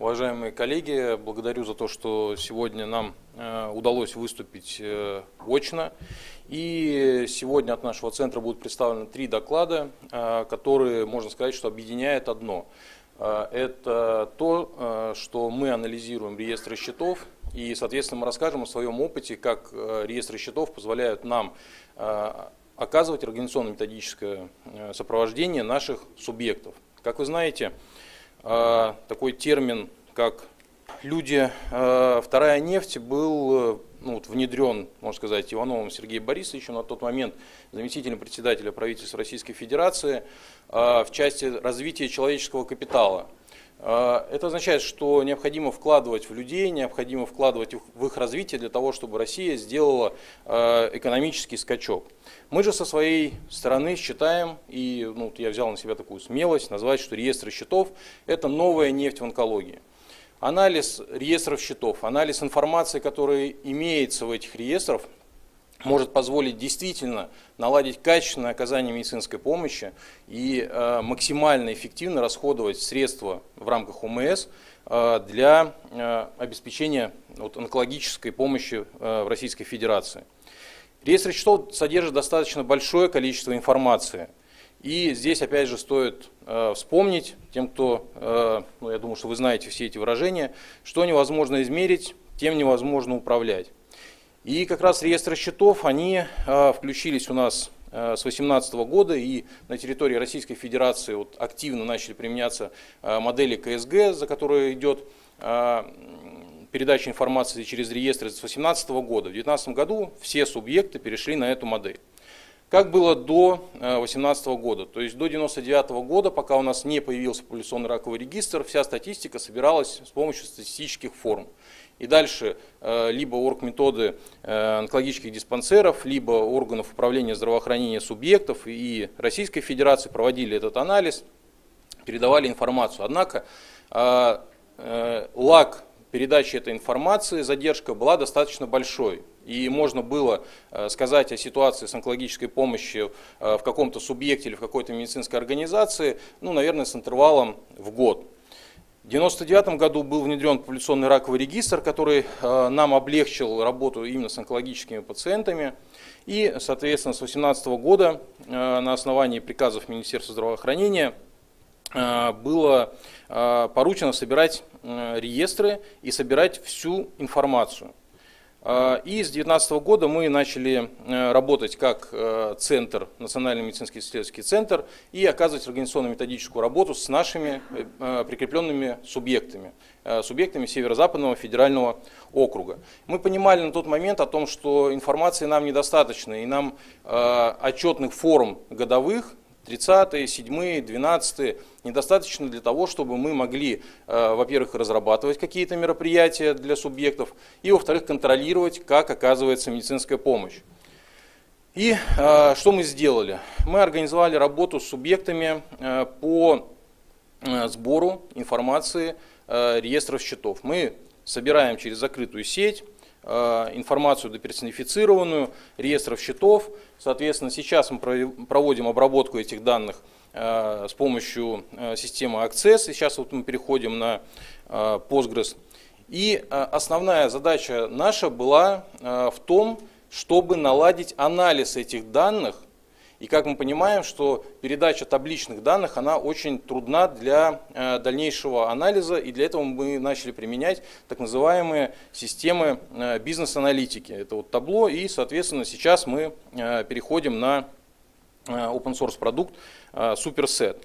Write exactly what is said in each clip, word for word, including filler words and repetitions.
Уважаемые коллеги, благодарю за то, что сегодня нам удалось выступить очно. И сегодня от нашего центра будут представлены три доклада, которые, можно сказать, что объединяет одно. Это то, что мы анализируем реестры счетов, и, соответственно, мы расскажем о своем опыте, как реестры счетов позволяют нам оказывать организационно-методическое сопровождение наших субъектов. Как вы знаете, такой термин, как люди, вторая нефть, был ну, вот, внедрен, можно сказать, Ивановым Сергеем Борисовичем, на тот момент заместителем председателя правительства Российской Федерации, в части развития человеческого капитала. Это означает, что необходимо вкладывать в людей, необходимо вкладывать в их развитие для того, чтобы Россия сделала экономический скачок. Мы же со своей стороны считаем, и ну, я взял на себя такую смелость, назвать, что реестры счетов – это новая нефть в онкологии. Анализ реестров счетов, анализ информации, которая имеется в этих реестрах, может позволить действительно наладить качественное оказание медицинской помощи и э, максимально эффективно расходовать средства в рамках ОМС э, для э, обеспечения вот, онкологической помощи э, в Российской Федерации. Реестр счетов содержит достаточно большое количество информации. И здесь опять же стоит э, вспомнить тем, кто, э, ну, я думаю, что вы знаете все эти выражения, что невозможно измерить, тем невозможно управлять. И как раз реестры счетов, они э, включились у нас э, с две тысячи восемнадцатого года, и на территории Российской Федерации вот, активно начали применяться э, модели ка эс гэ, за которой идет э, передача информации через реестры с две тысячи восемнадцатого года. В две тысячи девятнадцатом году все субъекты перешли на эту модель. Как было до две тысячи восемнадцатого года, то есть до девяносто девятого года, пока у нас не появился популяционный раковый регистр, вся статистика собиралась с помощью статистических форм. И дальше либо оргметоды онкологических диспансеров, либо органов управления здравоохранения субъектов и Российской Федерации проводили этот анализ, передавали информацию. Однако лаг передачи этой информации, задержка была достаточно большой. И можно было сказать о ситуации с онкологической помощью в каком-то субъекте или в какой-то медицинской организации, ну, наверное, с интервалом в год. В девяносто девятом году был внедрен популяционный раковый регистр, который нам облегчил работу именно с онкологическими пациентами. И, соответственно, с две тысячи восемнадцатого года на основании приказов Министерства здравоохранения было поручено собирать реестры и собирать всю информацию. И с две тысячи девятнадцатого года мы начали работать как центр, Национальный медицинский исследовательский центр, и оказывать организационно-методическую работу с нашими прикрепленными субъектами, субъектами Северо-Западного федерального округа. Мы понимали на тот момент о том, что информации нам недостаточно, и нам отчетных форм годовых, тридцатые, седьмые, двенадцатые, недостаточно для того, чтобы мы могли, во-первых, разрабатывать какие-то мероприятия для субъектов, и, во-вторых, контролировать, как оказывается медицинская помощь. И что мы сделали? Мы организовали работу с субъектами по сбору информации реестров счетов. Мы собираем через закрытую сеть информацию доперсонифицированную, реестров счетов. Соответственно, сейчас мы проводим обработку этих данных с помощью системы Access. Сейчас вот мы переходим на Postgres. И основная задача наша была в том, чтобы наладить анализ этих данных. И как мы понимаем, что передача табличных данных, она очень трудна для дальнейшего анализа, и для этого мы начали применять так называемые системы бизнес-аналитики. Это вот табло, и, соответственно, сейчас мы переходим на open source продукт Superset.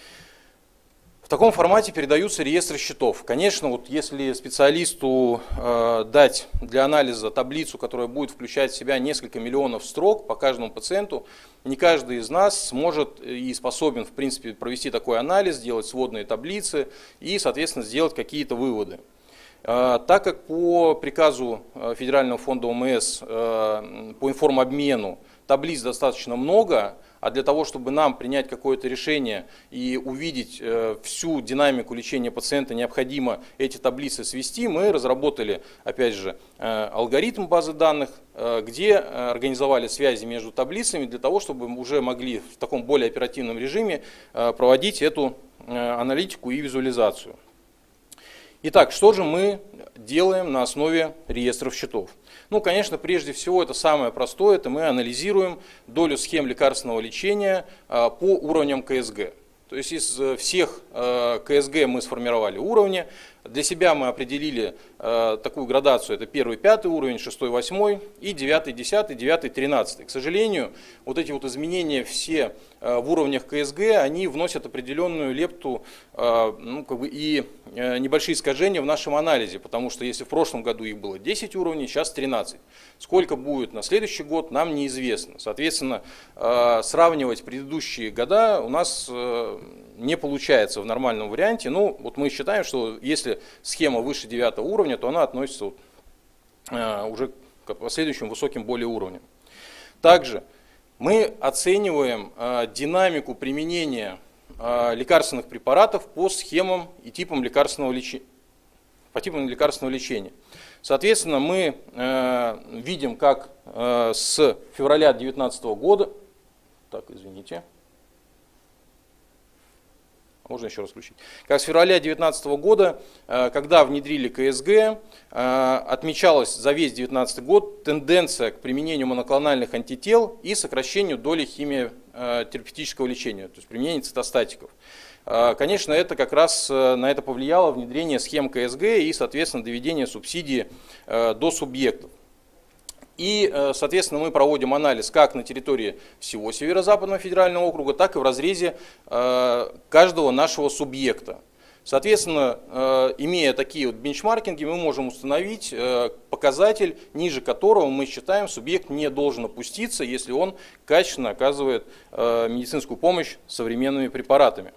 В таком формате передаются реестры счетов. Конечно, вот если специалисту э, дать для анализа таблицу, которая будет включать в себя несколько миллионов строк по каждому пациенту, не каждый из нас сможет и способен, в принципе, провести такой анализ, сделать сводные таблицы и, соответственно, сделать какие-то выводы. Э, так как по приказу Федерального фонда ОМС э, по информобмену таблиц достаточно много, а для того, чтобы нам принять какое-то решение и увидеть всю динамику лечения пациента, необходимо эти таблицы свести, мы разработали, опять же, алгоритм базы данных, где организовали связи между таблицами для того, чтобы мы уже могли в таком более оперативном режиме проводить эту аналитику и визуализацию. Итак, что же мы делаем на основе реестров счетов? Ну, конечно, прежде всего, это самое простое, это мы анализируем долю схем лекарственного лечения по уровням ка эс гэ. То есть из всех ка эс гэ мы сформировали уровни. Для себя мы определили такую градацию, это первый, пятый уровень, шестой, восьмой и девятый, десятый, девятый, тринадцатый. К сожалению, вот эти вот изменения все в уровнях ка эс гэ, они вносят определенную лепту, ну, как бы и небольшие искажения в нашем анализе, потому что если в прошлом году их было десять уровней, сейчас тринадцать. Сколько будет на следующий год, нам неизвестно. Соответственно, сравнивать предыдущие года у нас не получается в нормальном варианте. Ну, вот мы считаем, что если схема выше девятого уровня, то она относится вот, э, уже к последующим высоким более уровням. Также мы оцениваем э, динамику применения э, лекарственных препаратов по схемам и типам лекарственного лечения. По типам лекарственного лечения. Соответственно, мы э, видим, как э, с февраля две тысячи девятнадцатого года, так, извините, можно еще раз включить. Как с февраля две тысячи девятнадцатого года, когда внедрили ка эс гэ, отмечалась за весь две тысячи девятнадцатый год тенденция к применению моноклональных антител и сокращению доли химиотерапевтического лечения, то есть применение цитостатиков. Конечно, это как раз на это повлияло внедрение схем ка эс гэ и, соответственно, доведение субсидии до субъектов. И, соответственно, мы проводим анализ как на территории всего Северо-Западного федерального округа, так и в разрезе каждого нашего субъекта. Соответственно, имея такие вот бенчмаркинги, мы можем установить показатель, ниже которого мы считаем, субъект не должен опуститься, если он качественно оказывает медицинскую помощь современными препаратами.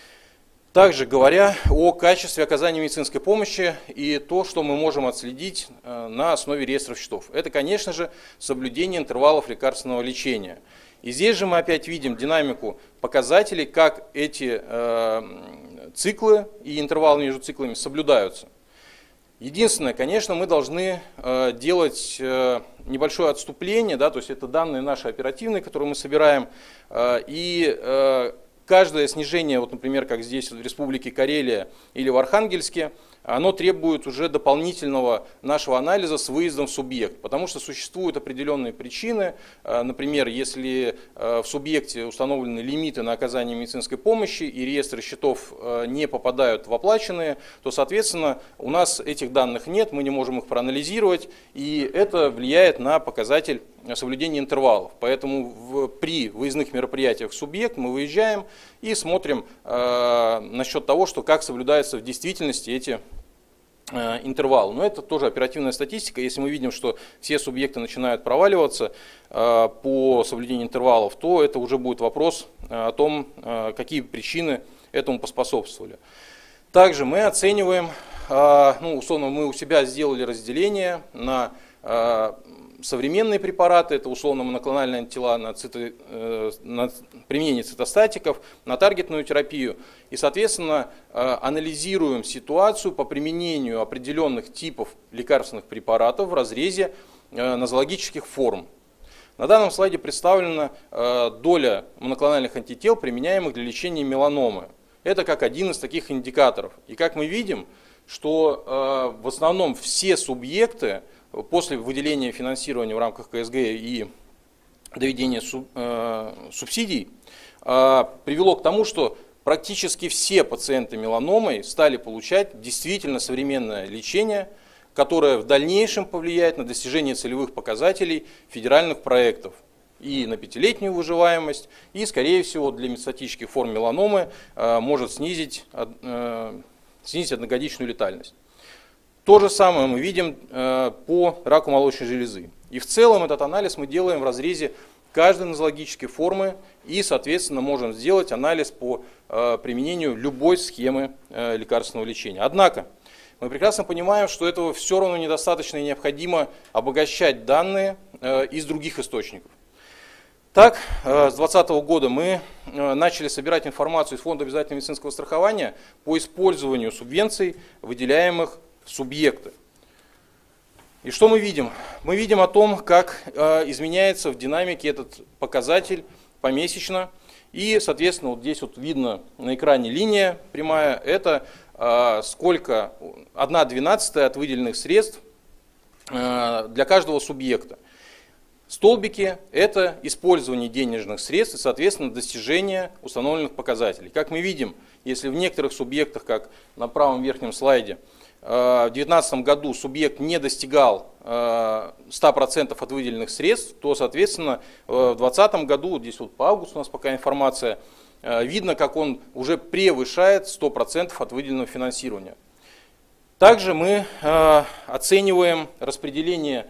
Также говоря о качестве оказания медицинской помощи и то, что мы можем отследить на основе реестров счетов. Это, конечно же, соблюдение интервалов лекарственного лечения. И здесь же мы опять видим динамику показателей, как эти э, циклы и интервалы между циклами соблюдаются. Единственное, конечно, мы должны э, делать э, небольшое отступление, да, то есть это данные наши оперативные, которые мы собираем, э, и э, каждое снижение, вот, например, как здесь в Республике Карелия или в Архангельске, оно требует уже дополнительного нашего анализа с выездом в субъект, потому что существуют определенные причины. Например, если в субъекте установлены лимиты на оказание медицинской помощи и реестры счетов не попадают в оплаченные, то, соответственно, у нас этих данных нет, мы не можем их проанализировать, и это влияет на показатель соблюдения интервалов. Поэтому в, при выездных мероприятиях в субъект мы выезжаем и смотрим э, насчет того, что как соблюдаются в действительности эти э, интервалы. Но это тоже оперативная статистика. Если мы видим, что все субъекты начинают проваливаться э, по соблюдению интервалов, то это уже будет вопрос э, о том, э, какие причины этому поспособствовали. Также мы оцениваем, э, ну, условно, мы у себя сделали разделение на э, современные препараты, это условно моноклональные антитела на, цито, на применение цитостатиков, на таргетную терапию. И, соответственно, анализируем ситуацию по применению определенных типов лекарственных препаратов в разрезе нозологических форм. На данном слайде представлена доля моноклональных антител, применяемых для лечения меланомы. Это как один из таких индикаторов. И как мы видим, что в основном все субъекты после выделения финансирования в рамках ка эс гэ и доведения суб, э, субсидий э, привело к тому, что практически все пациенты меланомой стали получать действительно современное лечение, которое в дальнейшем повлияет на достижение целевых показателей федеральных проектов и на пятилетнюю выживаемость, и, скорее всего, для метастатических форм меланомы э, может снизить, э, снизить одногодичную летальность. То же самое мы видим э, по раку молочной железы. И в целом этот анализ мы делаем в разрезе каждой нозологической формы и, соответственно, можем сделать анализ по э, применению любой схемы э, лекарственного лечения. Однако мы прекрасно понимаем, что этого все равно недостаточно и необходимо обогащать данные э, из других источников. Так, с две тысячи двадцатого года мы начали собирать информацию из Фонда обязательного медицинского страхования по использованию субвенций, выделяемых в субъекты. И что мы видим? Мы видим о том, как изменяется в динамике этот показатель помесячно. И, соответственно, вот здесь вот видно на экране линия прямая. Это сколько, одна двенадцатая от выделенных средств для каждого субъекта. Столбики – это использование денежных средств и, соответственно, достижение установленных показателей. Как мы видим, если в некоторых субъектах, как на правом верхнем слайде, в две тысячи девятнадцатом году субъект не достигал ста процентов от выделенных средств, то, соответственно, в две тысячи двадцатом году, здесь вот по августу у нас пока информация, видно, как он уже превышает сто процентов от выделенного финансирования. Также мы оцениваем распределение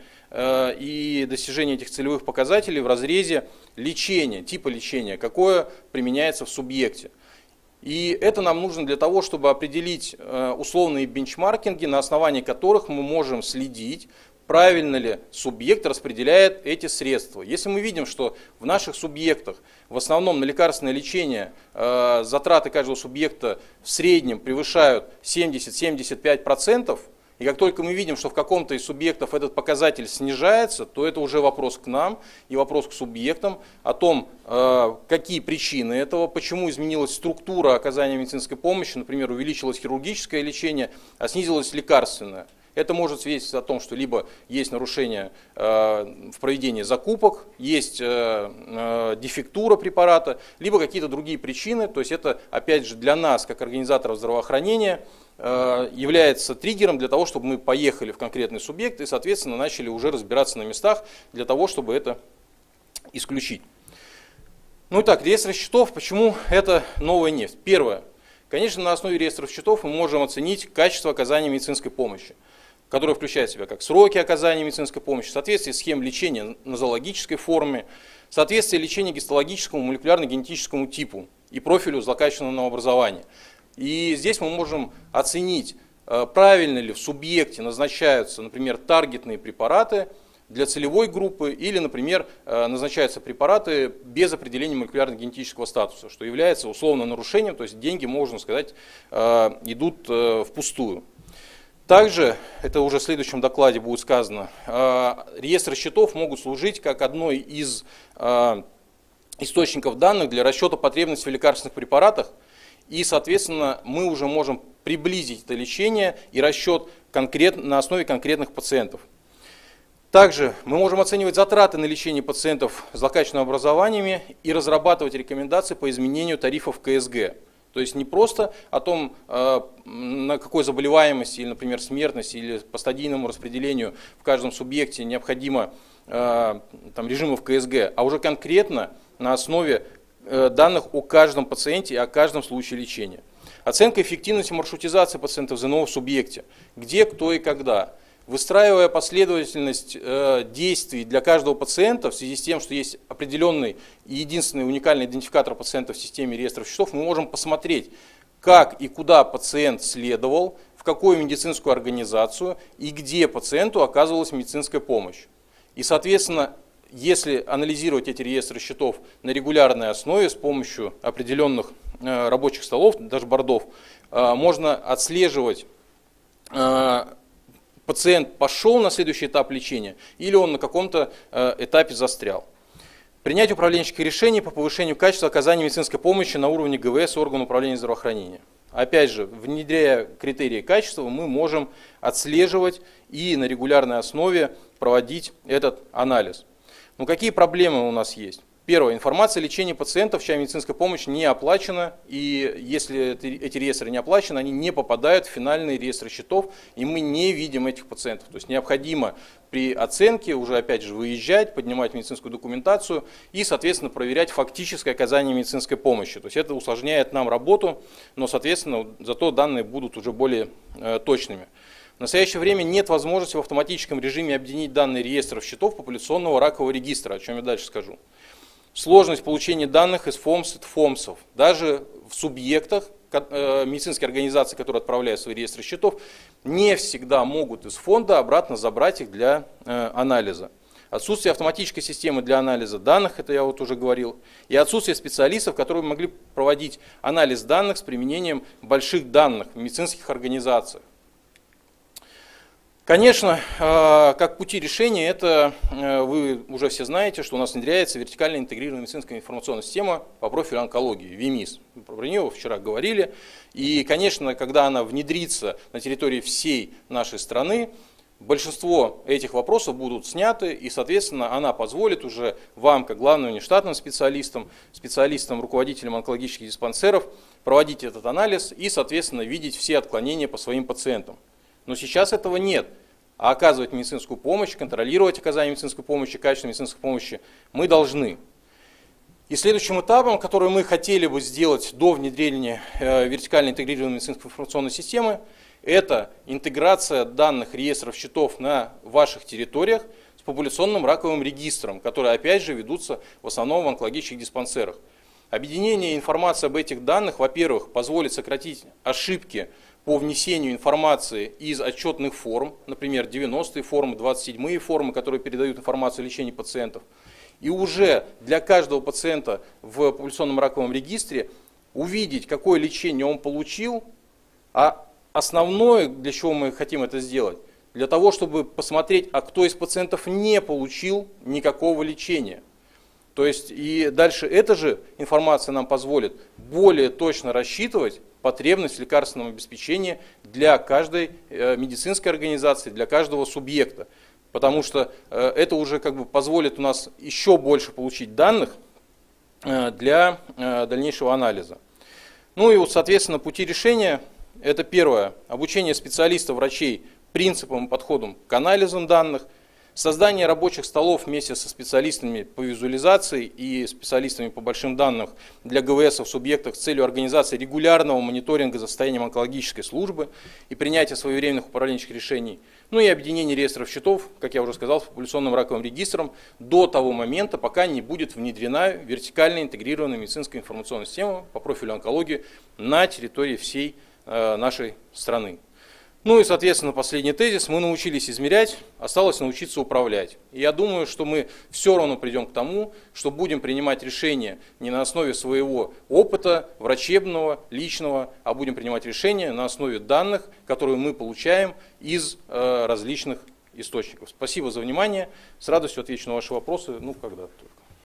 и достижение этих целевых показателей в разрезе лечения, типа лечения, какое применяется в субъекте. И это нам нужно для того, чтобы определить условные бенчмаркинги, на основании которых мы можем следить, правильно ли субъект распределяет эти средства. Если мы видим, что в наших субъектах в основном на лекарственное лечение э, затраты каждого субъекта в среднем превышают семьдесят — семьдесят пять процентов, и как только мы видим, что в каком-то из субъектов этот показатель снижается, то это уже вопрос к нам и вопрос к субъектам о том, э, какие причины этого, почему изменилась структура оказания медицинской помощи, например, увеличилось хирургическое лечение, а снизилось лекарственное. Это может свидетельствовать о том, что либо есть нарушение в проведении закупок, есть дефектура препарата, либо какие-то другие причины. То есть это, опять же, для нас, как организаторов здравоохранения, является триггером для того, чтобы мы поехали в конкретный субъект и, соответственно, начали уже разбираться на местах для того, чтобы это исключить. Ну и так, реестр счетов. Почему это новая нефть? Первое. Конечно, на основе реестров счетов мы можем оценить качество оказания медицинской помощи, которая включает в себя как сроки оказания медицинской помощи, соответствие схем лечения нозологической форме, соответствие лечения гистологическому молекулярно-генетическому типу и профилю злокачественного образования. И здесь мы можем оценить, правильно ли в субъекте назначаются, например, таргетные препараты для целевой группы или, например, назначаются препараты без определения молекулярно-генетического статуса, что является условно нарушением, то есть деньги, можно сказать, идут впустую. Также, это уже в следующем докладе будет сказано, реестры счетов могут служить как одной из источников данных для расчета потребностей в лекарственных препаратах, и, соответственно, мы уже можем приблизить это лечение и расчет конкрет, на основе конкретных пациентов. Также мы можем оценивать затраты на лечение пациентов с злокачественными образованиями и разрабатывать рекомендации по изменению тарифов ка эс гэ. То есть не просто о том, на какой заболеваемости, или, например, смертности, или по стадийному распределению в каждом субъекте необходимо там, режимов ка эс гэ, а уже конкретно на основе данных о каждом пациенте и о каждом случае лечения. Оценка эффективности маршрутизации пациентов в ЗНО в субъекте. Где, кто и когда. Выстраивая последовательность э, действий для каждого пациента в связи с тем, что есть определенный и единственный уникальный идентификатор пациента в системе реестров счетов, мы можем посмотреть, как и куда пациент следовал, в какую медицинскую организацию и где пациенту оказывалась медицинская помощь. И, соответственно, если анализировать эти реестры счетов на регулярной основе с помощью определенных э, рабочих столов, дашбордов, э, можно отслеживать, э, пациент пошел на следующий этап лечения или он на каком-то этапе застрял. Принять управленческих решений по повышению качества оказания медицинской помощи на уровне гэ вэ эс органа управления здравоохранения. Опять же, внедряя критерии качества, мы можем отслеживать и на регулярной основе проводить этот анализ. Но какие проблемы у нас есть? Первое. Информация о лечении пациентов, чья медицинская помощь не оплачена, и если эти реестры не оплачены, они не попадают в финальные реестры счетов, и мы не видим этих пациентов. То есть необходимо при оценке уже опять же выезжать, поднимать медицинскую документацию и, соответственно, проверять фактическое оказание медицинской помощи. То есть это усложняет нам работу, но, соответственно, зато данные будут уже более э, точными. В настоящее время нет возможности в автоматическом режиме объединить данные реестров счетов популяционного ракового регистра, о чем я дальше скажу. Сложность получения данных из ФОМС, ФОМСов. Даже в субъектах, медицинские организации, которые отправляют свои реестры счетов, не всегда могут из фонда обратно забрать их для анализа. Отсутствие автоматической системы для анализа данных, это я вот уже говорил, и отсутствие специалистов, которые могли проводить анализ данных с применением больших данных в медицинских организациях. Конечно, как пути решения, это вы уже все знаете, что у нас внедряется вертикально интегрированная медицинская информационная система по профилю онкологии, ВИМИС. Мы про нее вчера говорили. И, конечно, когда она внедрится на территории всей нашей страны, большинство этих вопросов будут сняты, и, соответственно, она позволит уже вам, как главным внештатным специалистам, специалистам, руководителям онкологических диспансеров, проводить этот анализ и, соответственно, видеть все отклонения по своим пациентам. Но сейчас этого нет. А оказывать медицинскую помощь, контролировать оказание медицинской помощи, качество медицинской помощи мы должны. И следующим этапом, который мы хотели бы сделать до внедрения вертикально интегрированной медицинской информационной системы, это интеграция данных реестров счетов на ваших территориях с популяционным раковым регистром, которые опять же ведутся в основном в онкологических диспансерах. Объединение информации об этих данных, во-первых, позволит сократить ошибки по внесению информации из отчетных форм, например, девяностые формы, двадцать седьмые формы, которые передают информацию о лечении пациентов. И уже для каждого пациента в популяционном раковом регистре увидеть, какое лечение он получил, а основное, для чего мы хотим это сделать, для того, чтобы посмотреть, а кто из пациентов не получил никакого лечения. То есть и дальше эта же информация нам позволит более точно рассчитывать потребность в лекарственном обеспечении для каждой медицинской организации, для каждого субъекта. Потому что это уже как бы позволит у нас еще больше получить данных для дальнейшего анализа. Ну и вот, соответственно, пути решения. Это первое. Обучение специалистов, врачей принципам и подходам к анализам данных. Создание рабочих столов вместе со специалистами по визуализации и специалистами по большим данным для ГВС в субъектах с целью организации регулярного мониторинга за состоянием онкологической службы и принятия своевременных управленческих решений. Ну и объединение реестров счетов, как я уже сказал, с популяционным раковым регистром до того момента, пока не будет внедрена вертикально интегрированная медицинская информационная система по профилю онкологии на территории всей э, нашей страны. Ну и, соответственно, последний тезис. Мы научились измерять, осталось научиться управлять. И я думаю, что мы все равно придем к тому, что будем принимать решения не на основе своего опыта врачебного, личного, а будем принимать решения на основе данных, которые мы получаем из э, различных источников. Спасибо за внимание. С радостью отвечу на ваши вопросы, ну, когда только.